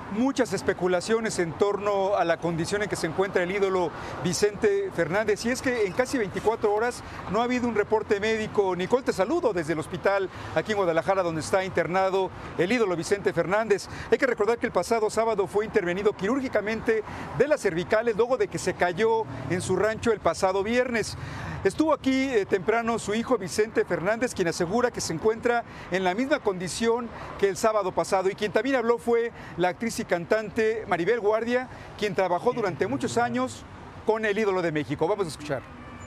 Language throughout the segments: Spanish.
muchas especulaciones en torno a la condición en que se encuentra el ídolo Vicente Fernández. Y es que en casi 24 horas no ha habido un reporte médico. Nicole, te saludo desde el hospital aquí en Guadalajara, donde está internado el ídolo Vicente Fernández. Hay que recordar que el pasado sábado fue intervenido quirúrgicamente de las cervicales luego de que se cayó en su rancho el pasado viernes. Estuvo aquí temprano su hijo Vicente Fernández, quien asegura que se encuentra en la misma condición que el sábado pasado. Y quien también habló fue la actriz y cantante Maribel Guardia, quien trabajó durante muchos años con el ídolo de México. Vamos a escuchar.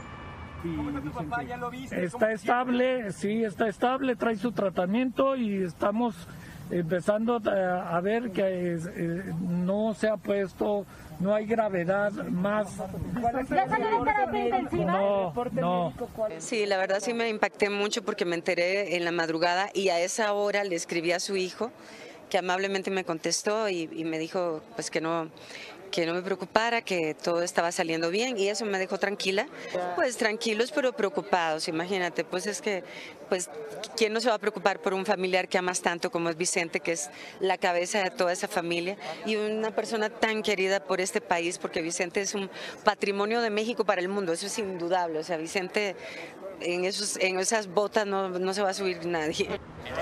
Está estable, sí, está estable, trae su tratamiento y estamos empezando a ver que no se ha puesto, no hay gravedad más. ¿Ya salió de terapia intensiva? No. Sí, la verdad sí me impacté mucho porque me enteré en la madrugada y a esa hora le escribí a su hijo, que amablemente me contestó y me dijo pues que no me preocupara, que todo estaba saliendo bien y eso me dejó tranquila. Pues tranquilos pero preocupados, imagínate, pues es que, pues, ¿quién no se va a preocupar por un familiar que amas tanto como es Vicente, que es la cabeza de toda esa familia y una persona tan querida por este país, porque Vicente es un patrimonio de México para el mundo, eso es indudable, o sea, Vicente en esas botas no se va a subir nadie.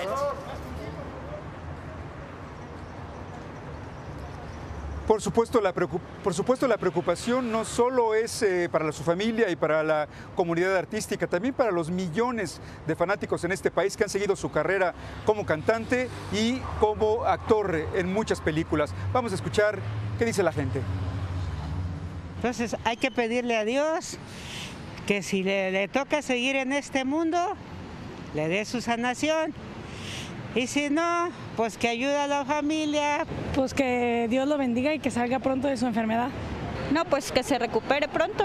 Por supuesto, la preocupación no solo es para su familia y para la comunidad artística, también para los millones de fanáticos en este país que han seguido su carrera como cantante y como actor en muchas películas. Vamos a escuchar qué dice la gente. Entonces hay que pedirle a Dios que si le toca seguir en este mundo, le dé su sanación. Y si no, pues que ayude a la familia. Pues que Dios lo bendiga y que salga pronto de su enfermedad. No, pues que se recupere pronto.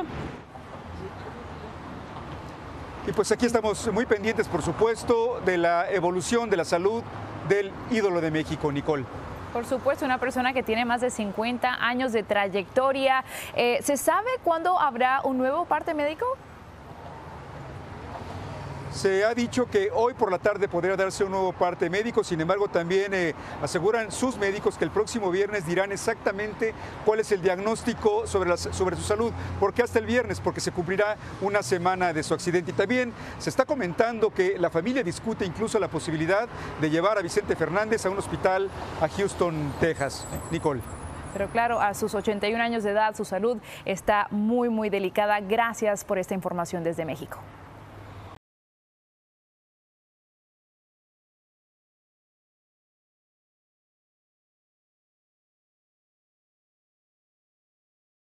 Y pues aquí estamos muy pendientes, por supuesto, de la evolución de la salud del ídolo de México, Nicole. Por supuesto, una persona que tiene más de 50 años de trayectoria. ¿Se sabe cuándo habrá un nuevo parte médico? Se ha dicho que hoy por la tarde podría darse un nuevo parte médico, sin embargo también aseguran sus médicos que el próximo viernes dirán exactamente cuál es el diagnóstico sobre su salud. ¿Por qué hasta el viernes? Porque se cumplirá una semana de su accidente. Y también se está comentando que la familia discute incluso la posibilidad de llevar a Vicente Fernández a un hospital a Houston, Texas. Nicole. Pero claro, a sus 81 años de edad, su salud está muy, muy delicada. Gracias por esta información desde México.